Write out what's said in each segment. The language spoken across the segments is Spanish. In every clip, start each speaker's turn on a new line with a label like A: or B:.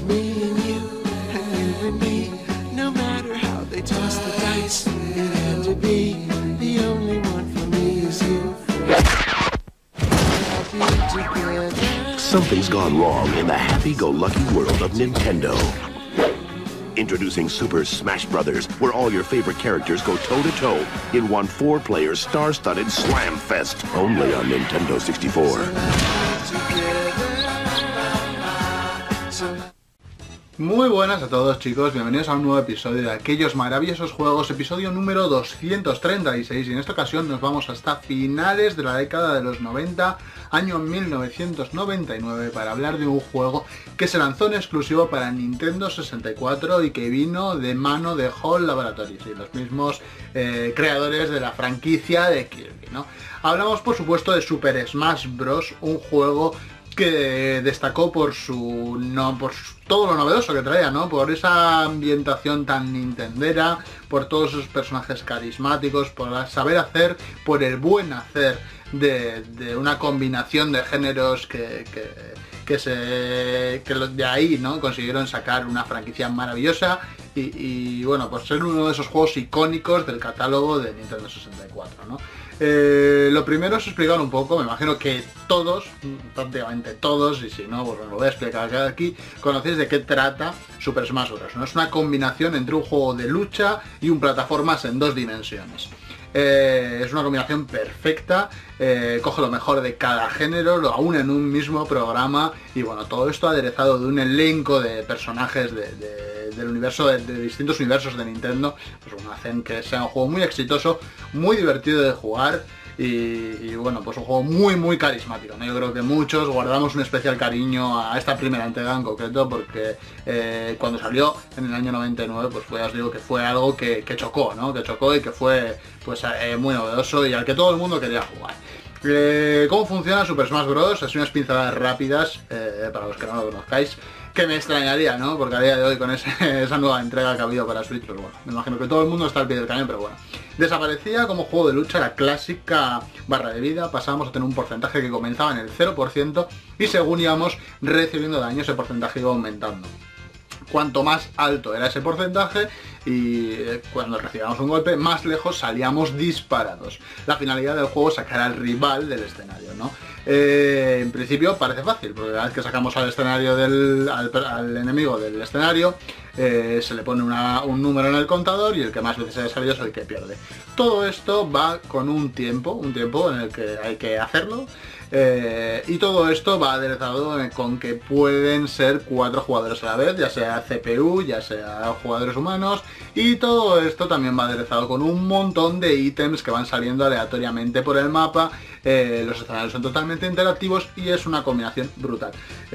A: me and you and me. No matter how they toss the dice, it had to be. The only one for me is you.
B: Something's gone wrong in the happy-go-lucky world of Nintendo. Introducing Super Smash Bros., where all your favorite characters go toe-to-toe in one 4-player star-studded slam fest, only on Nintendo 64.
C: Muy buenas a todos, chicos, bienvenidos a un nuevo episodio de Aquellos Maravillosos Juegos, episodio número 236, y en esta ocasión nos vamos hasta finales de la década de los 90, año 1999, para hablar de un juego que se lanzó en exclusivo para Nintendo 64 y que vino de mano de HAL Laboratories, y los mismos creadores de la franquicia de Kirby, ¿no? Hablamos, por supuesto, de Super Smash Bros., un juego que destacó por todo lo novedoso que traía, ¿no? Por esa ambientación tan nintendera, por todos esos personajes carismáticos, por saber hacer, por el buen hacer de una combinación de géneros que de ahí, ¿no? Consiguieron sacar una franquicia maravillosa y bueno, pues ser uno de esos juegos icónicos del catálogo de Nintendo 64, ¿no? Lo primero es explicar un poco, me imagino que todos, prácticamente todos, y si no, pues lo voy a explicar aquí, conocéis de qué trata Super Smash Bros., ¿no? Es una combinación entre un juego de lucha y un plataformas en 2 dimensiones. Es una combinación perfecta, coge lo mejor de cada género, lo aúne en un mismo programa y bueno, todo esto aderezado de un elenco de personajes del universo, de distintos universos de Nintendo, pues bueno, hacen que sea un juego muy exitoso, muy divertido de jugar y bueno, pues un juego muy carismático, ¿no? Yo creo que muchos guardamos un especial cariño a esta primera entrega en concreto porque cuando salió en el año 99, pues ya os digo que fue algo que chocó, ¿no? Que chocó y que fue pues muy novedoso y al que todo el mundo quería jugar. ¿Cómo funciona Super Smash Bros? Así unas pinceladas rápidas, para los que no lo conozcáis, que me extrañaría, ¿no? Porque a día de hoy con esa nueva entrega que ha habido para Switch, pues bueno, me imagino que todo el mundo está al pie del cañón, pero bueno. Desaparecía como juego de lucha la clásica barra de vida, pasábamos a tener un porcentaje que comenzaba en el 0% y según íbamos recibiendo daño ese porcentaje iba aumentando. Cuanto más alto era ese porcentaje y cuando recibíamos un golpe, más lejos salíamos disparados. La finalidad del juego es sacar al rival del escenario, ¿no? En principio parece fácil, porque cada vez que sacamos al escenario al enemigo del escenario, se le pone un número en el contador y el que más veces haya salido es el que pierde. Todo esto va con un tiempo en el que hay que hacerlo. Y todo esto va aderezado con que pueden ser 4 jugadores a la vez, ya sea CPU, ya sea jugadores humanos, y todo esto también va aderezado con un montón de ítems que van saliendo aleatoriamente por el mapa. Los escenarios son totalmente interactivos y es una combinación brutal.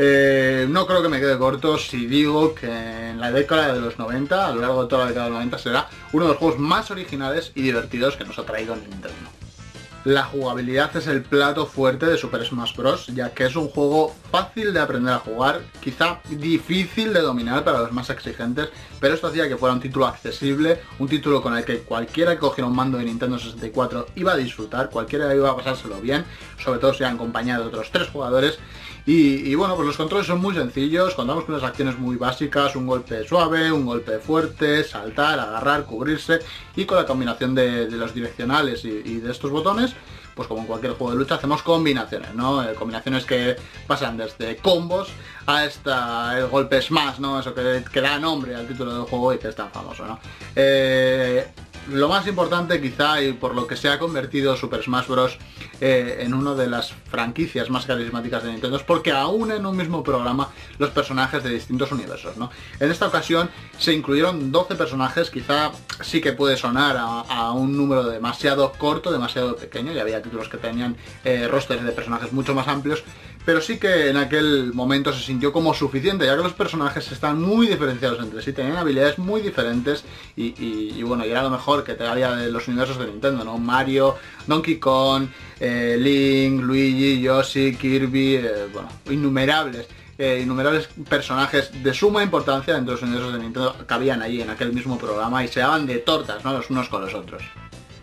C: No creo que me quede corto si digo que en la década de los 90, a lo largo de toda la década de los 90, será uno de los juegos más originales y divertidos que nos ha traído Nintendo. La jugabilidad es el plato fuerte de Super Smash Bros., ya que es un juego fácil de aprender a jugar, quizá difícil de dominar para los más exigentes, pero esto hacía que fuera un título accesible, un título con el que cualquiera que cogiera un mando de Nintendo 64 iba a disfrutar, cualquiera iba a pasárselo bien, sobre todo si acompañado de otros 3 jugadores. Y bueno, pues los controles son muy sencillos, contamos con unas acciones muy básicas, un golpe suave, un golpe fuerte, saltar, agarrar, cubrirse, y con la combinación de los direccionales y de estos botones, pues como en cualquier juego de lucha hacemos combinaciones, ¿no? Combinaciones que pasan desde combos hasta el golpe smash, ¿no? Eso que da nombre al título del juego y que es tan famoso, ¿no? Lo más importante quizá, y por lo que se ha convertido Super Smash Bros. En una de las franquicias más carismáticas de Nintendo, es porque aún en un mismo programa los personajes de distintos universos, ¿no? En esta ocasión se incluyeron 12 personajes, quizá sí que puede sonar a un número demasiado corto, demasiado pequeño, y había títulos que tenían rosters de personajes mucho más amplios, pero sí que en aquel momento se sintió como suficiente, ya que los personajes están muy diferenciados entre sí, tenían habilidades muy diferentes y bueno, y era lo mejor que te había de los universos de Nintendo, ¿no? Mario, Donkey Kong, Link, Luigi, Yoshi, Kirby, bueno, innumerables personajes de suma importancia dentro de los universos de Nintendo cabían allí en aquel mismo programa y se daban de tortas, ¿no? Los unos con los otros.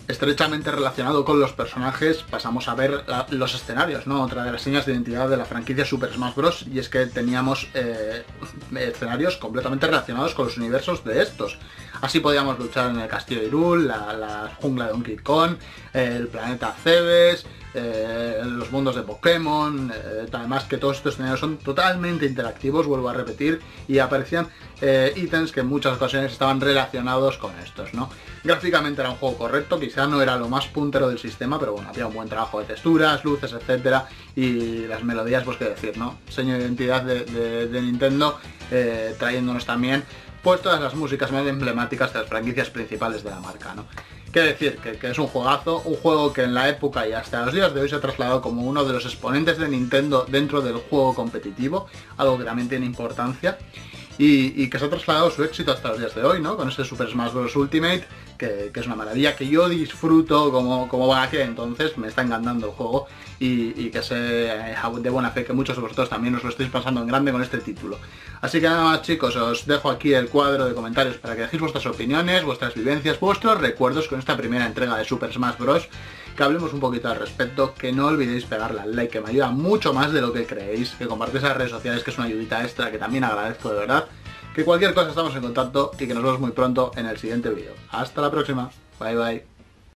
C: estrechamente relacionado con los personajes, pasamos a ver los escenarios, ¿no? Otra de las señas de identidad de la franquicia Super Smash Bros. Y es que teníamos escenarios completamente relacionados con los universos de estos. Así podíamos luchar en el castillo de Hyrule, la jungla de Donkey Kong, el planeta Cebes, los mundos de Pokémon, además que todos estos escenarios son totalmente interactivos, vuelvo a repetir, y aparecían ítems que en muchas ocasiones estaban relacionados con estos, ¿no? Gráficamente era un juego correcto, quizá no era lo más puntero del sistema, pero bueno, había un buen trabajo de texturas, luces, etcétera, y las melodías, pues qué decir, ¿no? Seña de identidad de Nintendo, trayéndonos también pues todas las músicas más emblemáticas de las franquicias principales de la marca, ¿no? Qué decir, que es un juegazo, un juego que en la época y hasta los días de hoy se ha trasladado como uno de los exponentes de Nintendo dentro del juego competitivo, algo que también tiene importancia, y que se ha trasladado su éxito hasta los días de hoy, ¿no? Con este Super Smash Bros. Ultimate, que es una maravilla, que yo disfruto como aquel entonces, me está encantando el juego, y que sé de buena fe que muchos de vosotros también os lo estáis pasando en grande con este título. Así que nada más, chicos, os dejo aquí el cuadro de comentarios para que dejéis vuestras opiniones, vuestras vivencias, vuestros recuerdos con esta primera entrega de Super Smash Bros. Que hablemos un poquito al respecto, que no olvidéis pegarle al like, que me ayuda mucho más de lo que creéis, que compartáis en las redes sociales, que es una ayudita extra que también agradezco de verdad, que cualquier cosa estamos en contacto y que nos vemos muy pronto en el siguiente vídeo. Hasta la próxima, bye bye.